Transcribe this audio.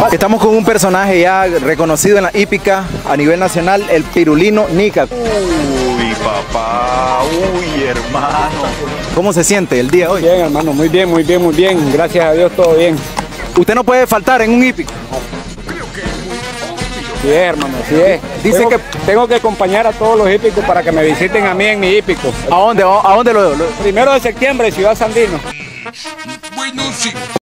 Estamos con un personaje ya reconocido en la hípica a nivel nacional, el Pirulino Nica. Uy, papá, uy, hermano. ¿Cómo se siente el día de hoy? Bien, hermano, muy bien, muy bien, muy bien. Gracias a Dios, todo bien. Usted no puede faltar en un hípico. Sí, hermano, sí es. Dice que tengo que acompañar a todos los hípicos para que me visiten a mí en mi hípico. ¿A dónde lo? 1 de septiembre, Ciudad Sandino.